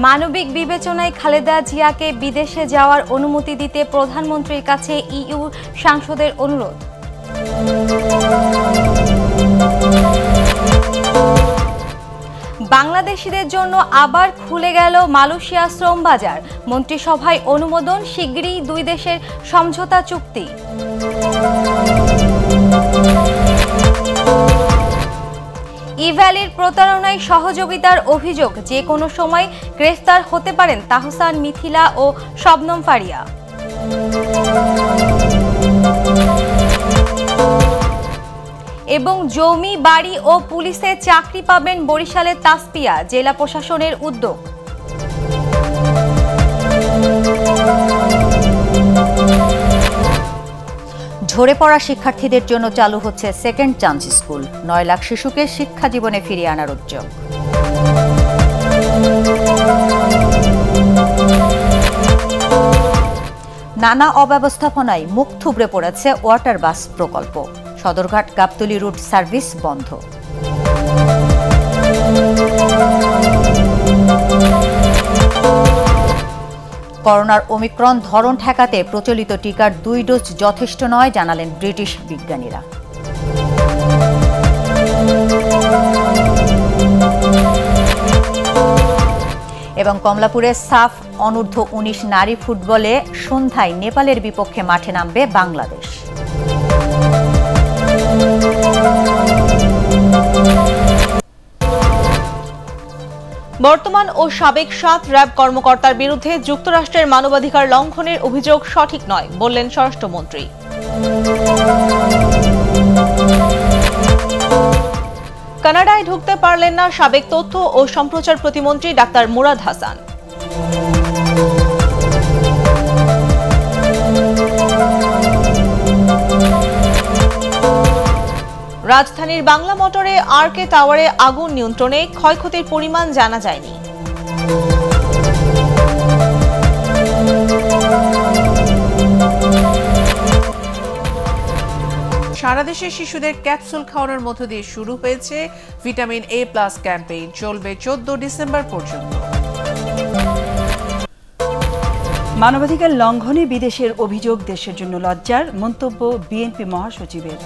মানবিক বিবেচনায় খালেদা জিয়াকে বিদেশে যাওয়ার অনুমতি দিতে প্রধানমন্ত্রীর কাছে ইইউ সাংসদের অনুরোধ। বাংলাদেশিদের জন্য আবার খুলে গেল মালয়েশিয়া শ্রম বাজার। মন্ত্রিসভায় অনুমোদন, শিগগিরই দুই দেশের সমঝোতা চুক্তি। ইভ্যালির প্রতারণায় সহযোগিতার অভিযোগ, যে কোনো সময় গ্রেফতার হতে পারেন তাহসান, মিথিলা ও শবনম ফারিয়া। এবং জমি, বাড়ি ও পুলিশে চাকরি পাবেন বরিশালের তাসপিয়া, জেলা প্রশাসনের উদ্যোগ। ঝরে পড়া শিক্ষার্থীদের জন্য চালু হচ্ছে সেকেন্ড চান্স স্কুল। 9 লাখ শিশুকে শিক্ষা জীবনে ফিরিয়ে আনার উদ্যোগ। নানা অব্যবস্থাপনায় মুখ থুবড়ে পড়েছে ওয়াটার বাস প্রকল্প। সদরঘাট গাবতলী রুট সার্ভিস বন্ধ। করোনার ওমিক্রন ধরন ঠেকাতে প্রচলিত টিকার 2 ডোজ যথেষ্ট নয়, জানালেন ব্রিটিশ বিজ্ঞানীরা। এবং কমলাপুরে সাফ অনূর্ধ্ব 19 নারী ফুটবলে সন্ধ্যায় নেপালের বিপক্ষে মাঠে নামবে বাংলাদেশ। বর্তমান ও সাবেক 7 র্যাব কর্মকর্তার বিরুদ্ধে যুক্তরাষ্ট্রের মানবাধিকার লঙ্ঘনের অভিযোগ সঠিক নয়, বললেন স্বরাষ্ট্রমন্ত্রী। কানাডায় ঢুকতে পারলেন না সাবেক তথ্য ও সম্প্রচার প্রতিমন্ত্রী ডাক্তার মুরাদ হাসান। রাজধানীর বাংলা মোটরে আরকে টাওয়ারে আগুন নিয়ন্ত্রণে, ক্ষয়ক্ষতির পরিমাণ জানা যায়নি। সারা দেশে শিশুদের ক্যাপসুল খাওয়ানোর মধ্য দিয়ে শুরু হয়েছে ভিটামিন A+ ক্যাম্পেইন, চলবে 14 ডিসেম্বর পর্যন্ত। মানবাধিকার লঙ্ঘনে বিদেশের অভিযোগ দেশের জন্য লজ্জার, মন্তব্য বিএনপি মহাসচিবের।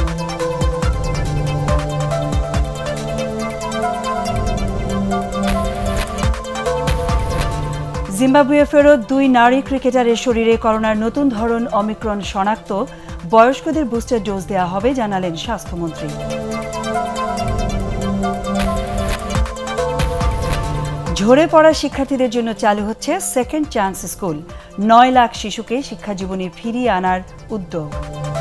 জিম্বাবুয়ে ফেরত 2 নারী ক্রিকেটারের শরীরে করোনার নতুন ধরন অমিক্রন শনাক্ত, বয়স্কদের বুস্টার ডোজ দেওয়া হবে, জানালেন স্বাস্থ্যমন্ত্রী। ঝরে পড়া শিক্ষার্থীদের জন্য চালু হচ্ছে সেকেন্ড চান্স স্কুল। 9 লাখ শিশুকে শিক্ষা জীবনে ফিরিয়ে আনার উদ্যোগ।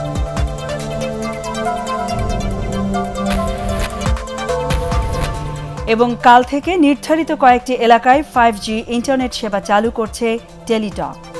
এবং কাল থেকে নির্ধারিত কয়েকটি এলাকায় 5G ইন্টারনেট সেবা চালু করছে টেলিটক।